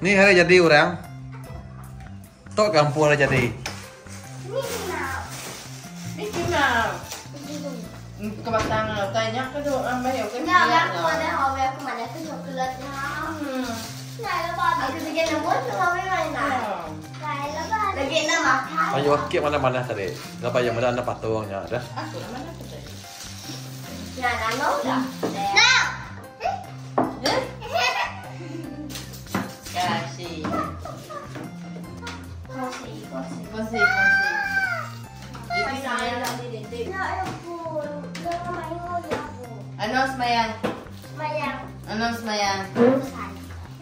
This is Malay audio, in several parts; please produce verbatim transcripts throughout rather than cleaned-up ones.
Ni hari jadi orang. Tok kampung hari jadi. Ini gimana? Kebatangan tanya ke doa ambil ya kan. Nah, aku ada hawa aku mana ke coklatnya. Hmm. Nah, lepas aku tiga nombor cuma main nah. Nah, lepas lagi nak makan. Ayo okey mana-mana tadi. Ngapa yang mana ada patungnya dah. Aku mana tu tadi? Nah, nah, no dah. Nah. Kasih. Kongsi, kongsi. Kongsi, kongsi. Ini saya. Nah, aku jangan main lagi aku. Ano semayang? Mayang. Ano semayang? Bukan.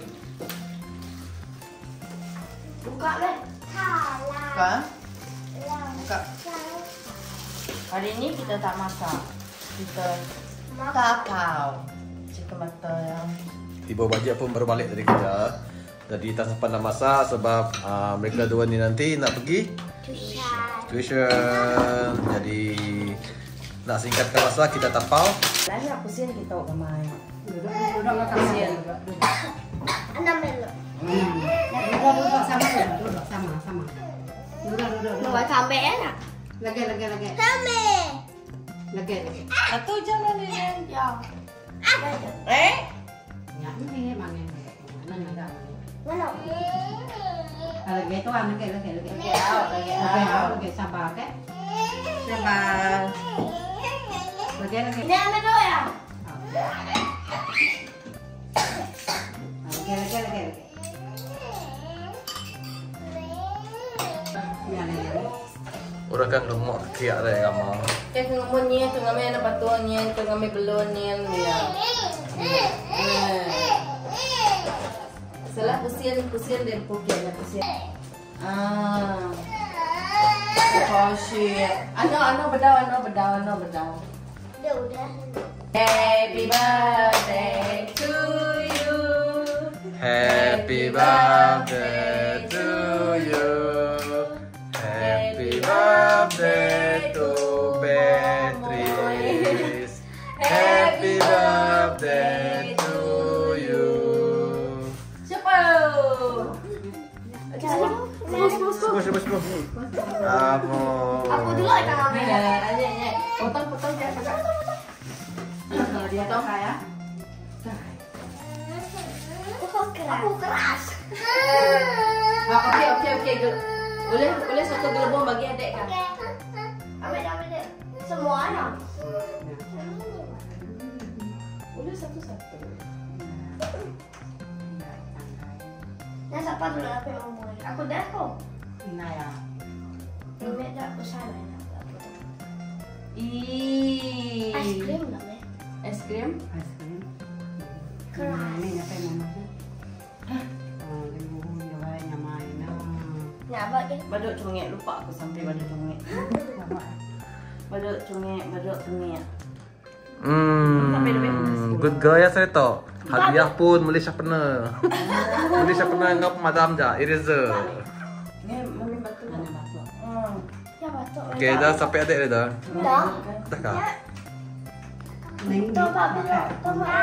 Buka deh. Salah. Buka. Yang Buka. salah. Hari ini kita tak masak. Kita Makan. kakao. Chicken butter yang. Ibu bajak pun baru balik dari kerja. Jadi tak sempat nak masak sebab uh, mereka dua ni nanti nak pergi Tuhan. tuition. Jadi nak singkatkan masa kita tapau. Lain aku sih kita ramai. Duduk, duduk makan siang. Enam melu. Duduk, duduk sama, duduk sama, sama. Duduk, duduk, duduk. Mau sampai enak. Lagi, lagi, lagi. Sampai. Lagi, lagi. Atau jangan ni Ya. Eh? Ya, ini mana? Mana ada? Mana? Lagi tu kan, lagi, lagi, lagi. Lagi out, lagi Lagi, out. lagi sabar, kan? Sabar. Lagi, lagi. Ini ambil dulu ya. Lagi, lagi, lagi, lagi. Ya, lagi. Orang kan remuk kiak dah kamu. Kaya kung ngamonnya, kung ngamay na patuannya, kung ngamay belonnya, niya. Salah pusian, pusian din pukian na pusian. Ah. Kasi. Ano, ano bedaw, ano bedaw, ano bedaw. Udah, udah. Happy birthday to you. Happy birthday to you. Happy birthday to Beatrice. Happy birthday to you. Siapa? Sebus, sebus, Sebut, sebut, sebut. Kamu. Aku dulu akan ambil. Ya, aja, aja. Potong, potong dia. Kalau dia tahu kaya. Aku keras. Aku keras. Ah, okey, okey, okey. Boleh, boleh satu gelembung bagi adik kan? Ambil, ambil deh. Semua anak. Boleh satu-satu. Nah, siapa dulu apa yang umur? Aku dah kok. Nah ya. Ini dah aku salah. Ih. Es krim lah, Meh. Es krim? Es krim. Keras. Ini apa yang mama? Hah? Oh, dia mohon dia baik nyamai nah. Nah, abang ke? Badut cungek, lupa aku sampai badut cungek. Badut cungek, badut cungek. Hmm, good girl ya saya tahu. Hadiah pun Malaysia pernah. Malaysia pernah ngap madam dah, eraser. Ni mami batu. Mana batu? Hmm. Ya, batuk. Okey, dah sampai adik dah dah. Dah. Dah kah? Neng. Tuh, Pak, belok. Tuh, Mak.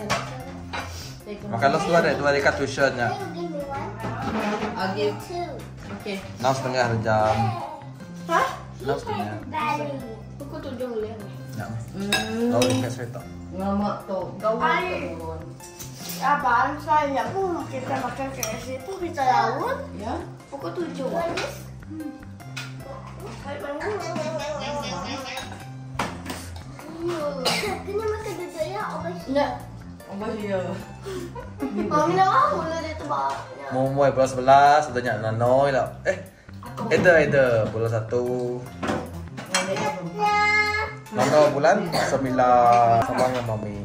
Makan los dua deh, dua dekat tuitionnya. Can you give me one? I'll give. Two. Okay. Enam setengah jam. Hah? Enam setengah. Bali. Pukul tujuh boleh. Enam. Hmm. Tahu dekat saya tahu. Ngamak tu. Kau Ay. turun. Abang, saya pun kita makan ke situ, kita lawan. Ya? Pukul tujuh. Kena makan duduk ya, Abang. Ya. Apa dia? Mami nak mahu lah dia tu banyak. Momoy bulan sebelas, sudah nyak nanoi lah. Eh, ada ada bulan satu. Nano bulan sembilan sama dengan mami.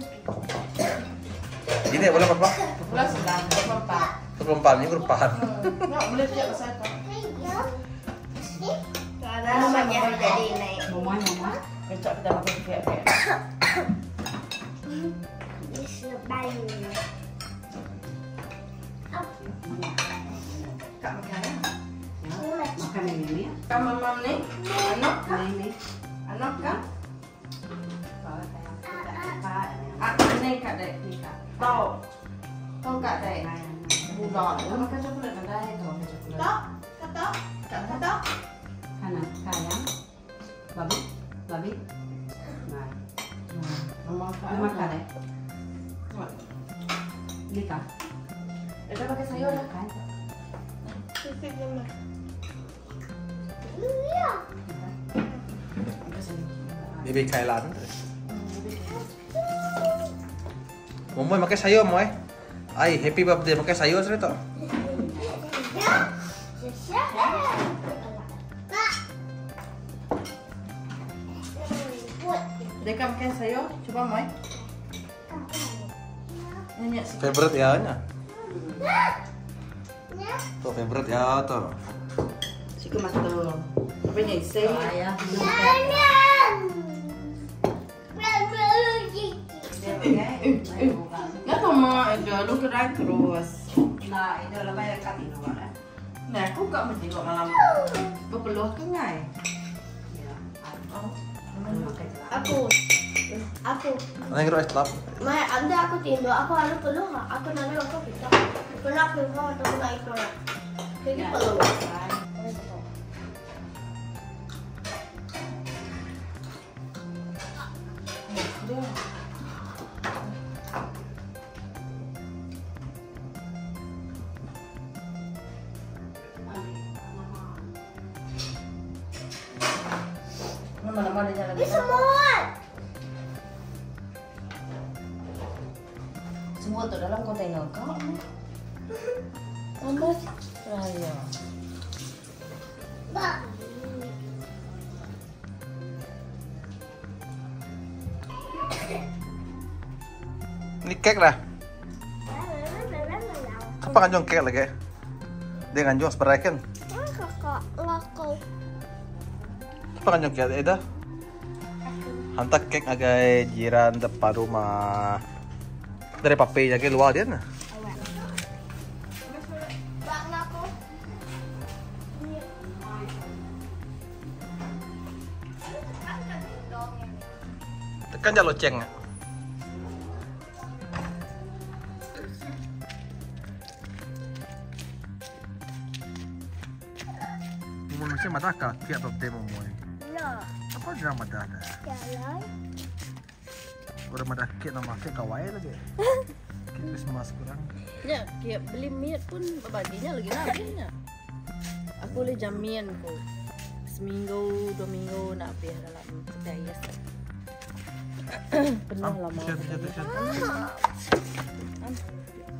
Ini bulan berapa? Bulan sebelas, empat. Sebelum empat minggu depan. Nak boleh siap pasal tu. Karena namanya jadi naik. Mama, mama. Kecap kita makan pihak-pihak. Bisa bayu. Kak makan ya? Makan yang ini ya. Kak mamam ni? Anak kah? Nah ini. Anak kah? Kalau saya tidak cepat. Anak ni kak dek ni kak. Tahu. Tahu kak dek. Pula. Makan coklat ada itu makan coklat. Tok, ketok, ketok. Kanan, kayang. Babi, babi. Nah, Mama ini makan ya. Lika. Kita pakai sayur lah. Kan? Sisik mama. Iya. Pakai sayur. Bibi kailan. Momoy pakai sayur moy. Ay, happy birthday pakai sayur sih to. Deka makan sayur. Coba Moy. Nyanyi sih. Favorite ya nya. Tuh favorite ya tuh. Siku mas tu. Apa ni? Say. Ayah. Nggak tahu mau itu lu gerak terus. Nah, itu lah banyak kati nomor. Nah, aku gak mesti kok malam. Berpeluh tu ngai. Ya. Aku, aku. Ano yung rice lap? May anda aku tindo, aku ano peluh ha. Aku nana ako kita. Pernah aku mau atau na ito na. Kaya peluh. Nama-nama dia jalan. Ini semua. Semua tu dalam kontainer kau. Tambah raya. Ba. Ini cake lah. Kapan kanjong cake lagi? Dia kanjong seperakan. Kakak, lakau. Kapan kanjong cake ada? Hantar cake agak jiran depan rumah. Dari papi jaga luar dia nah. Bak lakau. Tekan jalo ceng. Manusia mata kaki apa demo moy? Ya, Apa dia mata ada? jalan. Udah mata kek nama kek kawai lagi. Kek Christmas kurang. Ya, dia beli miat pun baginya lagi nabinya. Aku boleh jamian ko. Seminggu, dua minggu nak habis dalam sedaya. Pernah lama. Siap siap siap.